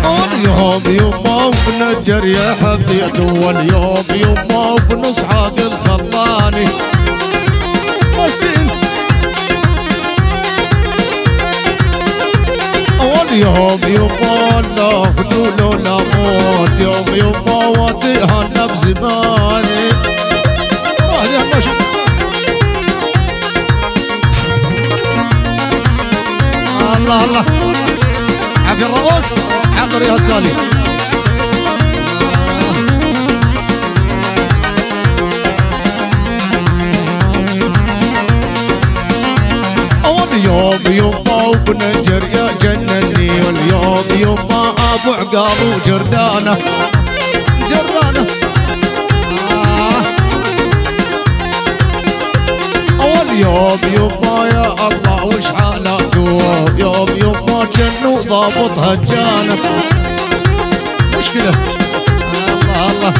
واليوم يما وبنجر يا حبيته، واليوم يما وبنصحى الخلاني مسكين. واليوم يما لا فضول ولا موت، يوم يما وطيها بزماني. الله الله عافية الرؤوس عبر يا التالي. واليوم يما وبنجر يا جنني، واليوم يما ابو عقاب وجردانه جرانه. واليوم يما يا الله وش حالاته، يوم يما جنو ضابط هجانه مشكله. الله الله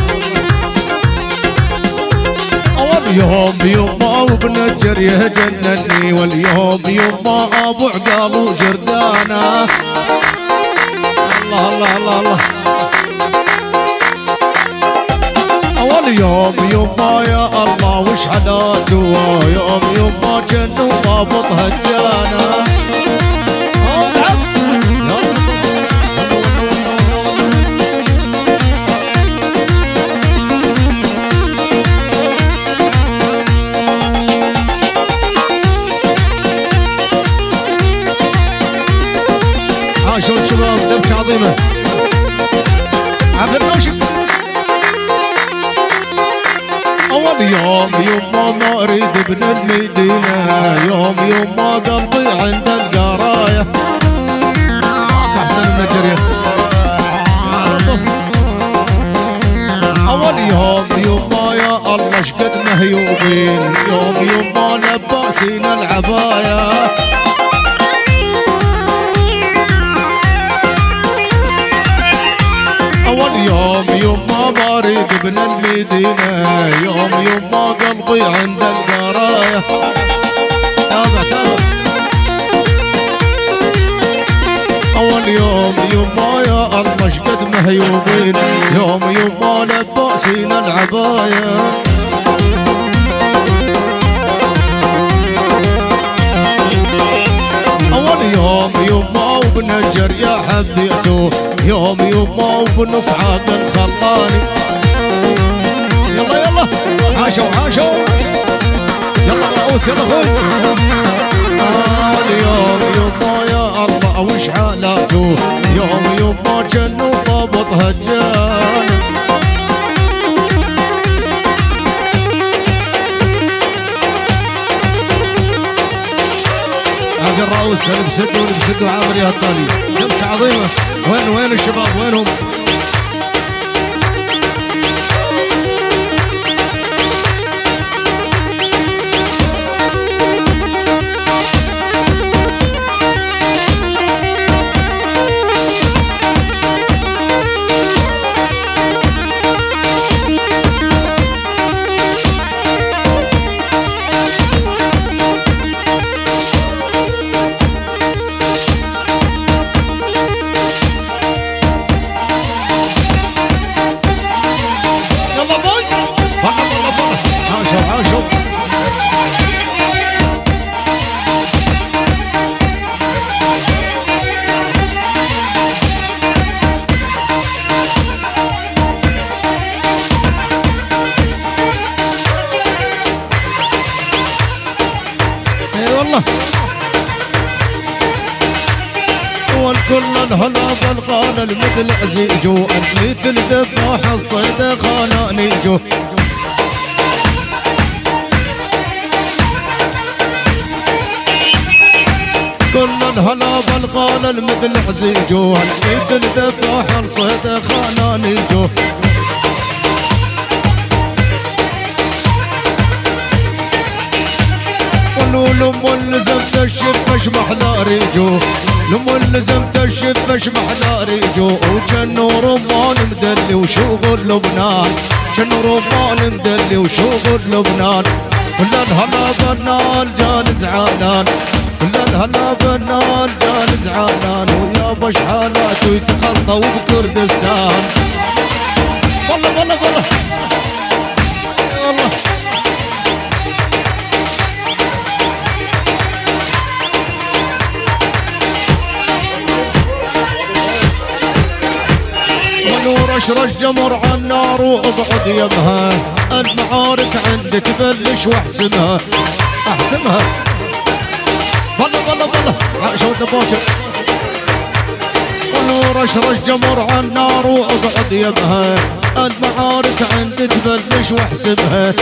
واليوم يما وبنجر يجنني، واليوم يما ابو عقال وجردانه. الله الله الله الله واليوم يما يا الله وش حالاته، يوم يما جنو ضابط هجانه. عاشوا الشباب دبشه عظيمه عبد النوشي. واليوم يما ما اريد ابن المدينه، يوم يما قلبي عند القرايه. احسن من الجريه. واليوم يما يا الله شقد مهيوبين، يوم يما لباسين العبايه. واليوم يما ما اريد ابن المدينه، يوم يما قلبي عند القرايه. تابع تابع. واليوم يما يا الله شقد مهيوبين، يوم يما لباسين العبايه. واليوم يما وبنجر يا حبيته، يوم يما وبنصحى الخلاني. يلا يلا عاشوا عاشوا يلا رؤوس يلا اخوي. اليوم يما يا الله وش حالاته، يوم يما جنو ضابط هجان. عبد الرؤوس لبسدوا عامر يا الطالي دبشه عظيمه. وين الشباب وينهم؟ والكل الهلا بالقال المثل عزيجو، مثل ذبح الصيد خانانيجو. كل الهلا بالقال المثل عزيجو، مثل ذبح الصيد خانانيجو. لم لزمت الشفش محلا ريجو، لم لزمت الشفش محلا ريجو. وجنو رمان مدلي وشغل لبنان، جنو رمان مدلي وشغل لبنان. كل الهلا بالنال جان زعلان، ولا الهلا فنان جال زعلان ويا بش حالات ويتخطى وبكردستان. والله والله والله والله ونور اشرج جمر عالنار واقعد يمها، المعارك عندك بلش واحسمها احسمها. والله والله والله عاشوا دبوشة. ونور اشرج جمر عالنار واقعد يمها، المعارك عندك بلش واحسبها.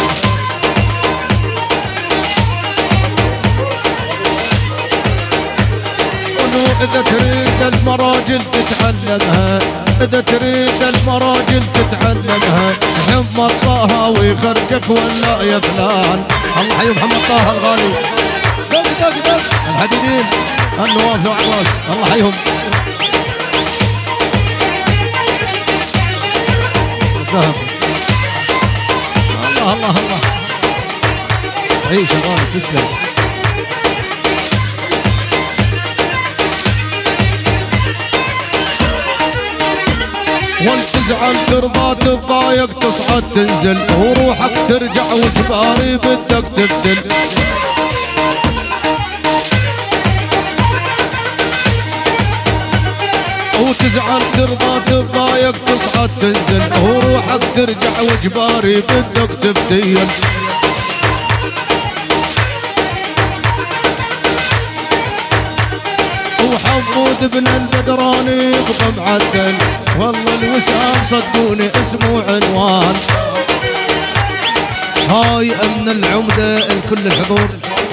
إذا تريد المراجل تتعلمها، إذا تريد المراجل تتعلمها، محمد طه ويخرجك ولا يا فلان. الله حي محمد طه الغالي، دق الحديدين النواف وعباس الله حيهم. الله الله الله عيش يا غالي تسلم. وانت تزعل ترضى تضايق تصعد تنزل، وروحك ترجع وجباري بدك تبتل. وتزعل ترضى تضايق تصعد تنزل، وروحك ترجع وجباري بدك تبتل. وحمود بن البدراني يبقى معدل، والله الوسام صدقوني اسمه عنوان. هاي من العمدة الكل الحضور،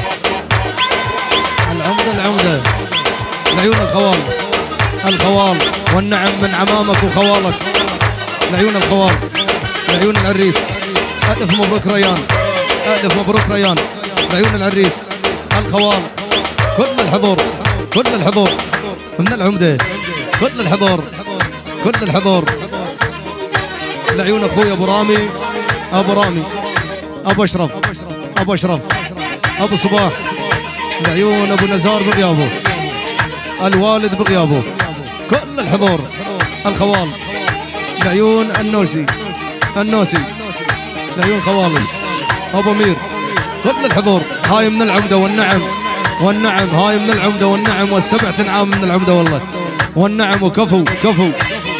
العمدة العيون الخوال، الخوال والنعم من عمامك وخوالك، العيون الخوال، العيون العريس. ألف مبروك ريان، ألف مبروك ريان، العيون العريس، الخوال، كل الحضور، كل الحضور من العمدة، كل الحضور، كل الحضور. العيون اخوي ابو رامي، ابو رامي، ابو اشرف، ابو اشرف، ابو صباح. العيون ابو نزار بغيابه، الوالد بغيابه، كل الحضور. الخوال، العيون النوسي، النوسي، العيون خوالي، ابو مير، كل الحضور. هاي من العمدة والنعم، والنعم هاي من العمدة والنعم، والسبع تنعام من العمدة والله والنعم. وكفو كفو.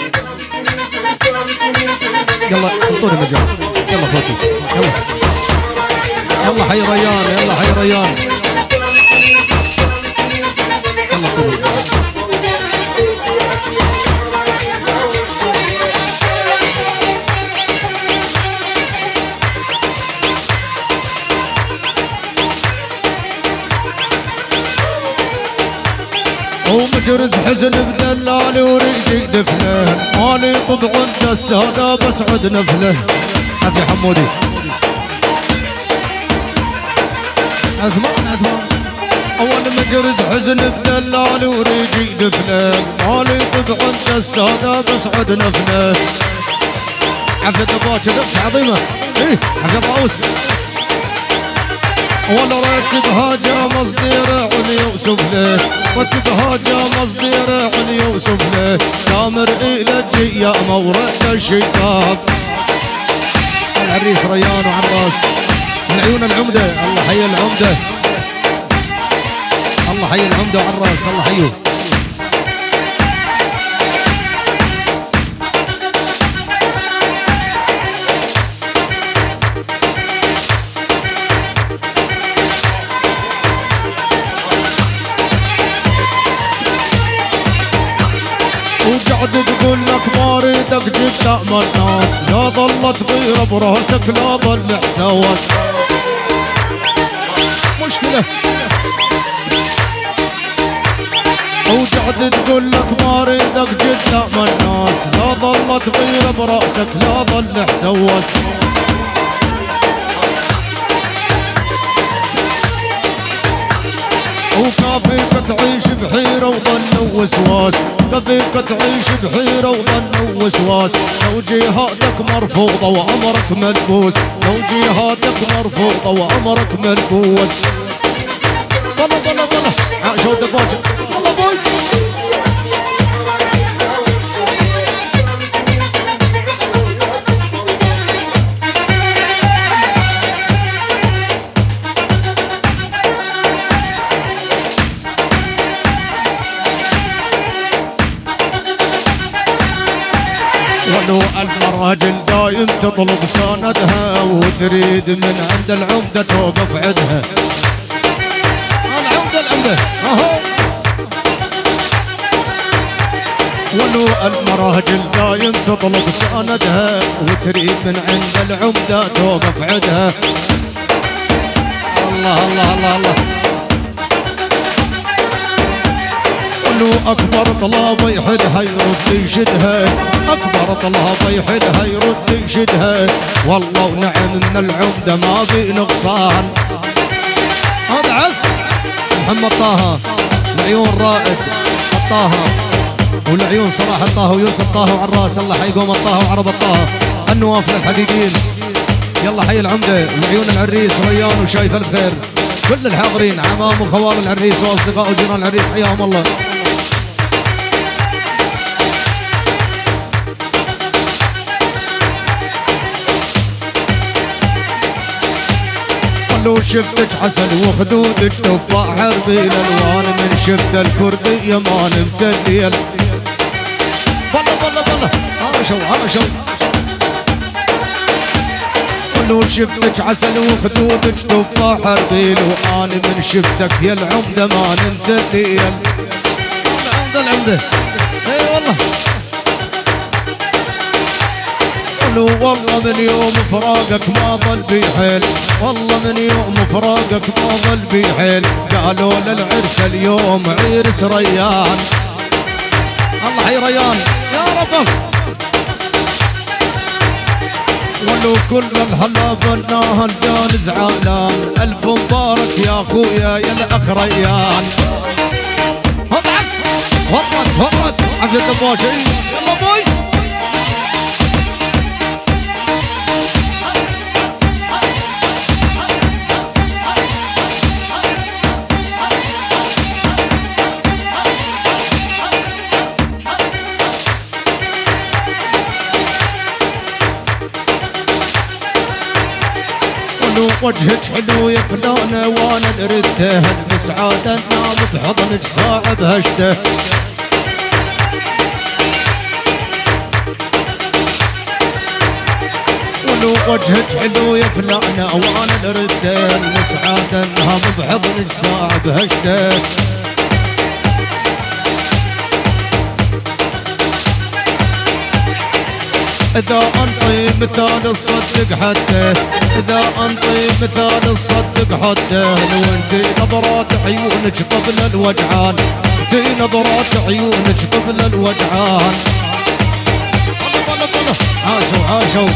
يلا انطوني مجال، يلا اخوتي يلا يلا حي ريان، يلا حي ريان، يلا طول. ومجرز حزن بدلالي ورجلي دفله، مالي طبع انت السادة بس عد نفله. عفي حمودي عثمان، عثمان. اول مجرز حزن بدلالي ورجلي دفله، مالي طبع انت السادة بس عد نفله. عفي دباكة دبكة عظيمة، ايه عفي طاووس. ولا ريت بهاجة مصدير علي وسفله، ريت بهاجة مصدير علي وسفله. تامر إلى الجيامة ورد الشتاب. العريس ريان وعراس من عيون العمدة، الله حي العمدة، الله حي العمدة وعراس، الله حيه. وقعد تقول لك ما اريدك جبت امل ناس، لا ظلت غيره براسك لا ظل حساس. مشكلة. وقعد تقول لك ما اريدك جبت امل ناس، لا ظلت غيره براسك لا ظل حساس. وكافيك تعيش بحيرة وظن ووسواس، كافيك تعيش بحيرة وظن ووسواس. توجيهاتك مرفوضة وأمرك ملبوس، توجيهاتك مرفوضة وأمرك ملبوس. والله والله والله عاشوا الدباجة والله بوي ولو المراجل دايم تطلب سندها وتريد من عند العمدة توقف عدها العمدة اهو ولو المراجل دايم تطلب سندها وتريد من عند العمدة توقف عدها الله الله الله الله أكبر طلاب يحدها يرد يشدها أكبر طلاب يحدها يرد يشدها والله ونعم من العمدة ما في نقصان هذا عز محمد طه العيون رائد الطه والعيون صلاح الطه ويوسف طه وعراس الله حيقوم الطه وعرب الطه النواف للحديدين يلا حي العمدة العيون العريس ريان وشايف الخير كل الحاضرين عمام وخوال العريس واصدقاء وجيران العريس حياهم الله لو شفتك عسل وخدودك تفاح حربي الالوان من شفت الكردية ما نمت الليل والله والله والله عاشوا لو شفتك عسل وخدودك تفاح حربي لو انا من شفتك يا العمدة ما نمت الليل العمدة اي والله والله من يوم فراقك ما ظل بي حيل والله من يوم فراقك ما ظل بي حيل قالوا للعرس اليوم عرس ريان الله حي ريان يا رب ولو كل الهلا بناها الجان زعلان الف مبارك يا اخويا يا الاخ ريان هضعس ورط عبد الدباجي يلا بوي وجهك حلو يا فلانة وانا دريته المسعادة نام بحضنك صاعب هشته ولو وجهك حلو يا فلانة وانا دريته المسعادة نام بحضنك صاعب هشته إذا أنطي مثال الصدق حتى إذا أنطي مثال الصدق حتى لو أنتي نظرات عيونك طفل الوجعان أنتي نظرات عيونك طفل الوجعان عاشوا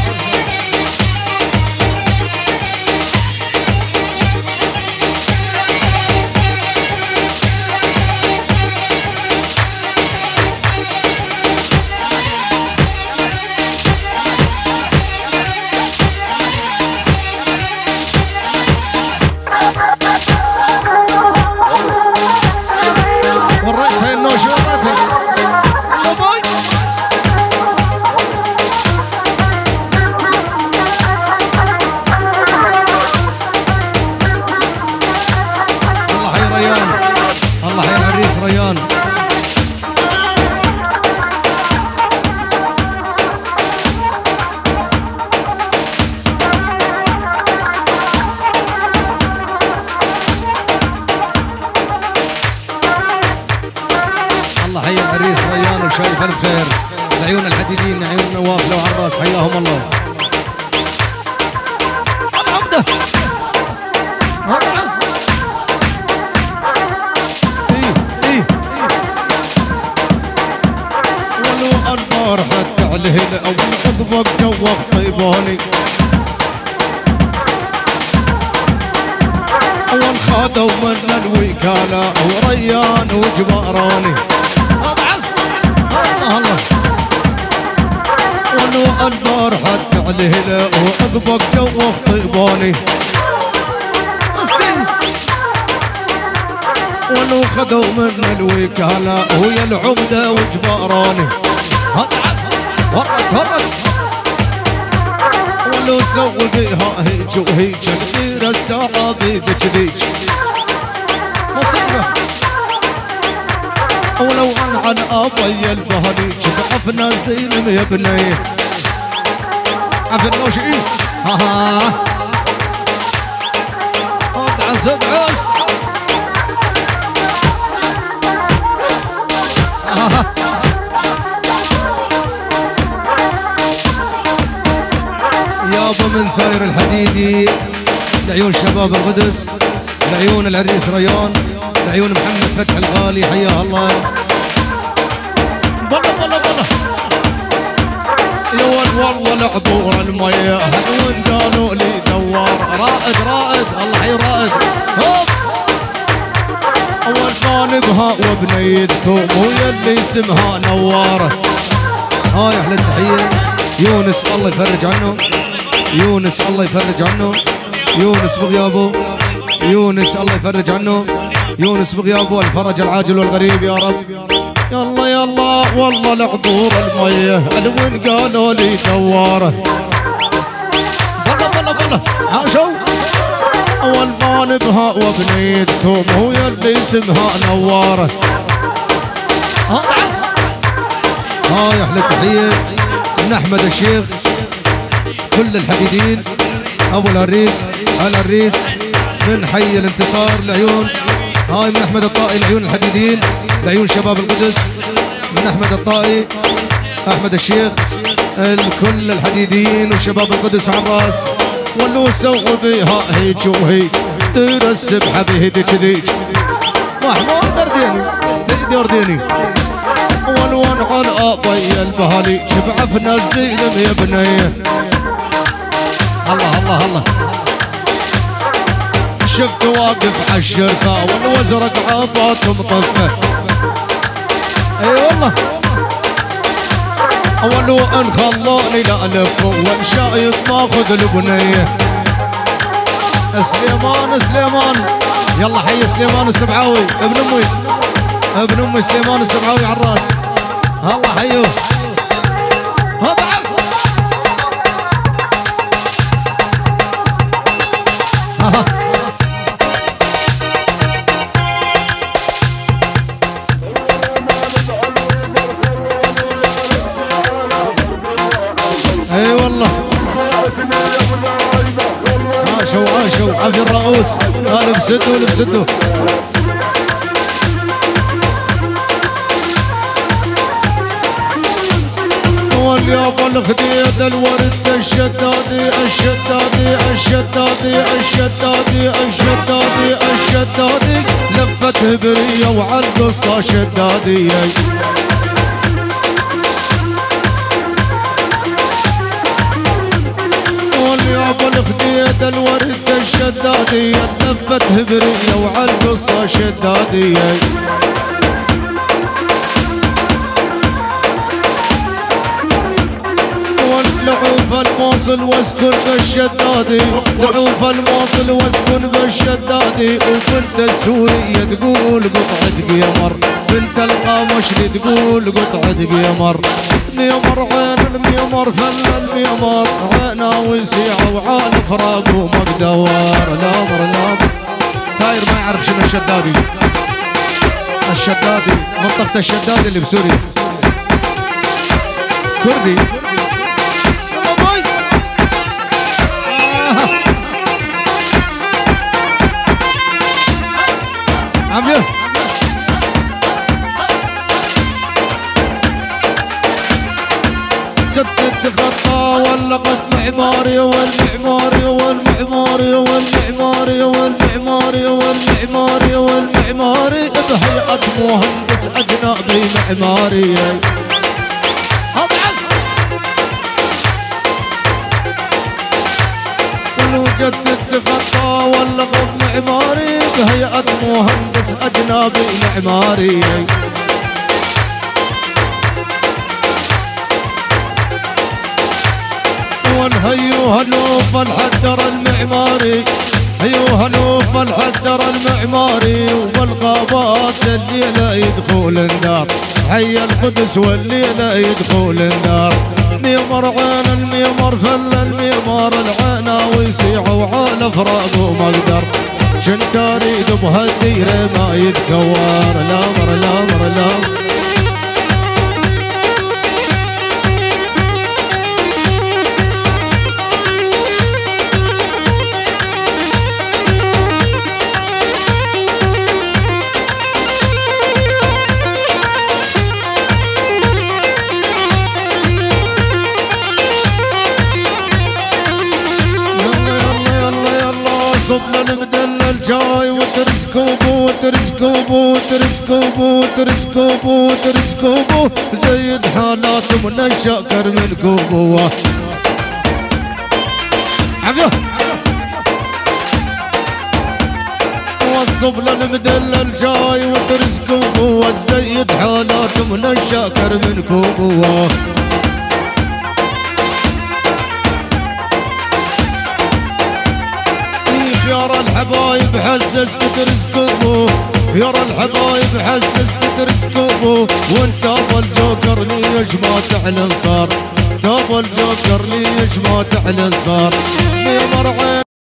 شايف الخير العيون الحديدين عيون نواف لو عراس حياهم الله العمدة الرعس ايه ولو النار حتى عليه او عقبك جوخ طيباني والخادوا من الوكالة وريان وجباراني الله ولو النار حتى عليه وعقبك جوف طيباني مسكين ولو خذوا من الوكالة ويا العمدة وجباراني هطعس فرت ولو سوي بيها هيج وهيج كبير الساعة بيدك ذيج مصيبة ولو عن أبي البهليج بعفنا زين يا بني عفنا وش ايه ها ادعس يابا من ثاير الحديدي لعيون شباب القدس، لعيون العريس ريان، لعيون محمد فتح الغالي حياه الله. بلا يا والله العبور المياه وين قالوا لي دوار رائد الله حي رائد هوب اول كان بها وبنيتكم ويا اللي اسمها نواره. هاي احلى التحيه يونس الله يفرج عنه، يونس الله يفرج عنه، يونس بغيابه، يونس الله يفرج عنه، يونس بغيابه الفرج العاجل والغريب يا رب. يلا والله العبور المياه الوين قالوا لي دواره. بلا عاشوا اول ما نبها وبنيتكم ويا اللي اسمها نواره. اطعس هاي احلى تحيه من احمد الشيخ كل الحديدين ابو العريس العريس من حي الانتصار العيون. هاي من احمد الطائي العيون الحديدين لعيون شباب القدس من احمد الطائي احمد الشيخ الكل الحديدين وشباب القدس على الراس. ولو سووا بيها هيج وهيج دير السبحه بهديك ذيك محمود درديني استيدي ورديني والوان على ابي البهالي شبعفنا الزين يا بنيه. الله شفت واقف عالشركه والوزرق عبات مطفه. اي والله ولو ان خلوني لا الف وشايف ماخذ البنيه. سليمان يلا حي سليمان السبعاوي ابن امي سليمان السبعاوي على الراس. الله حيوه هضعس اي والله عاشوا عافي الرؤوس لبسدوا واليابا الخديد الورد الشدادي لفت هبريه وعالقصه شدادي. واليابا الخديد الورد الشدادي لفت هبريه وعالقصه شدادي. لعوف الموصل واسكن بالشدادي لعوف الموصل واسكن بالشدادي وبنت السورية تقول قطعة قمر بنت القامشلي تقول قطعة قمر. ميمر عين الميمر فل الميمر عينا وسيعة وعال فراق ومقدوار. الامر ثاير ما يعرف شنو الشدادي منطقة الشدادي اللي بسوريا كردي. عمير جدد خطا واللقب معماري والمعماري بهيئة مهندس أجنبي معماري. أضعس ولو جدد خطا واللقب معماري بهيئة مهندس أجنبي معماري. والهيو هلوف الحدر المعماري ايوه لوف الحدر المعماري والغابات الليله يدخل النار، حي القدس والليله يدخل النار. ميمر عين الميمر فل الميمر العناوي يسيعوا على فراق ومقدر، كنت اريد بهالديره ما يتكور الامر الامر الامر. صبنا المدلل جاي وترسكوبو ترسكوبو ترسكوبو ترسكوبو ترسكوبو زيد حالات من الشاكر من كوبو عقله وصبنا المدلل جاي وترسكوبو زيد حالات من الشاكر من كوبو. يارا الحبايب حسس ترسكوبو، يارا الحبايب حسس ترسكوبو، وانت ابو الجوكر ليش ما تعلن صار، ابو الجوكر ليش ما تعلن صار.